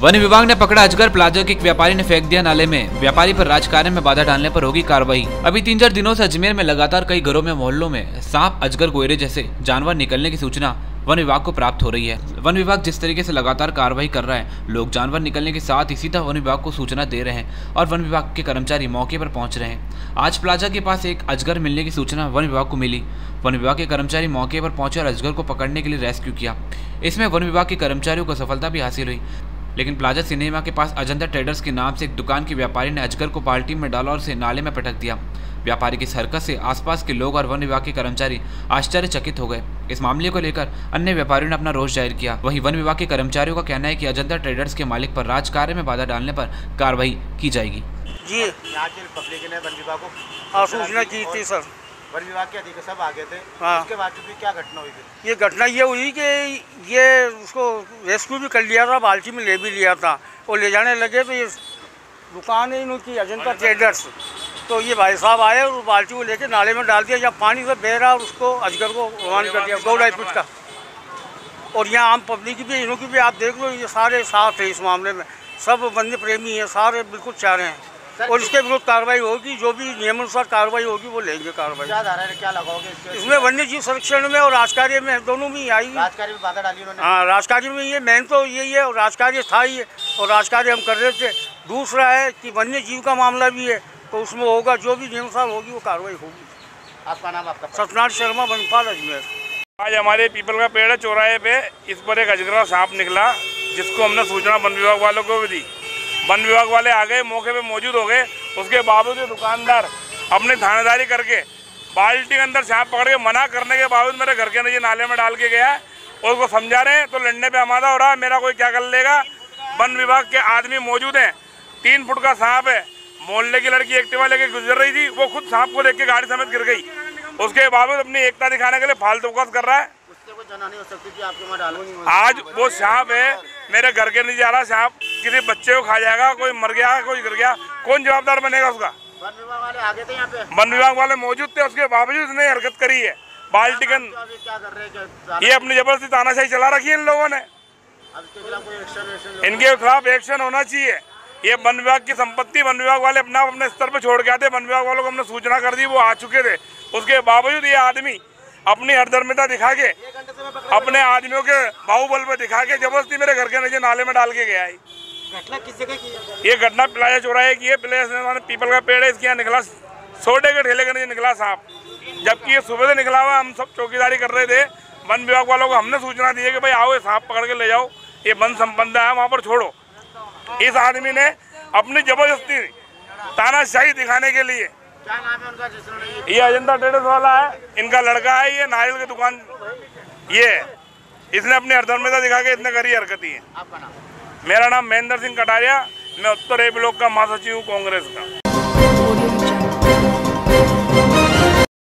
One विभाग ने पकड़ा अजगर। प्लाजा के एक व्यापारी ने फेंक दिया नाले में। व्यापारी पर राजकार्य में बाधा डालने पर होगी कार्रवाई। अभी 3-4 दिनों से अजमेर में लगातार कई घरों में मोहल्लों में सांप, अजगर, गोयरे जैसे जानवर निकलने की सूचना वन विभाग को प्राप्त हो रही है। वन विभाग जिस तरीके से लगातार कार्रवाई कर रहा है, लोग जानवर निकलने के साथ ही सीधा वन विभाग को सूचना दे रहे हैं और वन विभाग के कर्मचारी मौके पर पहुंच रहे हैं। आज प्लाजा के पास एक अजगर मिलने की सूचना वन विभाग को मिली। वन विभाग के कर्मचारी मौके पर पहुंचे और अजगर को पकड़ने के लिए रेस्क्यू किया। इसमें वन विभाग के कर्मचारियों को सफलता भी हासिल हुई। लेकिन प्लाजा सिनेमा के पास अजंता ट्रेडर्स के नाम से एक दुकान के व्यापारी ने अजगर को बाल्टी में डाला और उसे नाले में पटक दिया। व्यापारी की इस हरकत से आसपास के लोग और वन विभाग के कर्मचारी आश्चर्यचकित हो गए। इस मामले को लेकर अन्य व्यापारियों ने अपना रोष जाहिर किया। वहीं वन विभाग के कर्मचारियों का कहना है कि अजंता ट्रेडर्स के मालिक पर राजकार्य में बाधा डालने पर कार्रवाई की जाएगी। जी, आज पब्लिक ने वन विभाग को सूचना की थी सर। वन विभाग के अधिकारी सब आ गए थे। हाँ। उसके बाद क्या घटना हुई थी? ये घटना ये हुई कि ये उसको रेस्क्यू भी कर लिया था, बाल्टी में ले भी लिया था और ले जाने लगे तो ये दुकान है इनकी अजंता ट्रेडर्स, तो ये भाई साहब आए और बाल्टी को लेके नाले में डाल दिया। जब पानी से बह रहा और उसको अजगर को रवाना कर दिया 2-2.5 फुट का। और यहाँ आम पब्लिक की भी, इनकी भी आप देख लो, ये सारे साथ है इस मामले में, सब वन्य प्रेमी हैं, सारे बिल्कुल चाह रहे हैं और इसके विरुद्ध कार्रवाई होगी। जो भी नियमानुसार कार्रवाई होगी वो लेंगे कार्रवाई। क्या लगाओगे इसमें? वन्य जीव संरक्षण में और राजकार्य में दोनों में आई। राजकार्य में बाधा डाली उन्होंने। हाँ, राजकार्य में ये मेन तो यही है और राजकार्य था ही है और राजकार्य हम कर रहे थे। दूसरा है कि वन्य जीव का मामला भी है तो उसमें होगा, जो भी नियमानुसार होगी वो कार्रवाई होगी। आपका नाम? आपका? सत्यनारायण शर्मा, बनपाल, अजमेर। आज हमारे पीपल का पेड़ है चौराहे पे, इस पर एक अजगरा सांप निकला जिसको हमने सूचना वन विभाग वालों को भी दी। वन विभाग वाले आ गए, मौके पे मौजूद हो गए। उसके बावजूद दुकानदार अपनी थानेदारी करके बाल्टी के अंदर सांप पकड़ के मना करने के बावजूद मेरे घर के नीचे नाले में डाल के गया है और उसको समझा रहे हैं तो लड़ने पे आमादा हो रहा है। मेरा कोई क्या कर लेगा? वन विभाग के आदमी मौजूद हैं। 3 फुट का सांप है। मोहल्ले की लड़की एक्टिवा लेके गुजर रही थी, वो खुद सांप को देख के गाड़ी समेत गिर गई। उसके बावजूद अपनी एकता दिखाने के लिए फालतू बकवास कर रहा है। हो सकती थी आपके आज वो सांप है मेरे घर के नीचे आ रहा। सांप किसी बच्चे को खा जाएगा, कोई मर गया, कोई गिर गया, कौन जवाबदार बनेगा उसका? वन विभाग वाले आ गए थे यहाँ पे। वन विभाग वाले मौजूद थे, उसके बावजूद उसने हरकत करी है। बाल्टी क्या कर रहे हैं? ये अपनी जबरदस्ती तानाशाही चला रखी है इन लोगों ने। इनके खिलाफ एक्शन होना चाहिए। ये वन विभाग की संपत्ति वन विभाग वाले अपने स्तर पर छोड़ के आते। वन विभाग वालों को हमने सूचना कर दी, वो आ चुके थे। उसके बावजूद ये आदमी अपनी हरदर्मिता दिखा के, अपने आदमियों के बाहुबल पर दिखा के जबरदस्ती मेरे घर के नीचे नाले में डाल के गया है। घटना किस जगह की है? ये घटना प्लाजा चौराहे की है। प्लाजा पीपल का पेड़ है, इसके यहाँ निकला सोडे के ठेले के नीचे निकला सांप। जबकि ये सुबह से निकला हुआ, हम सब चौकीदारी कर रहे थे। वन विभाग वालों को हमने सूचना दी है कि भाई आओ, ये सांप पकड़ के ले जाओ, ये वन संपदा है, वहाँ पर छोड़ो। इस आदमी ने अपनी जबरदस्ती तानाशाही दिखाने के लिए, क्या नाम है उनका? ये अजंता ट्रेडर्स वाला है, इनका लड़का है। ये नारियल की दुकान ये है। इसने अपनी हरदर्मिता दिखा के इतने करी हरकती है। आपका नाम? मेरा नाम महेंद्र सिंह कटारिया, मैं उत्तर ए ब्लॉक का महासचिव हूँ कांग्रेस का।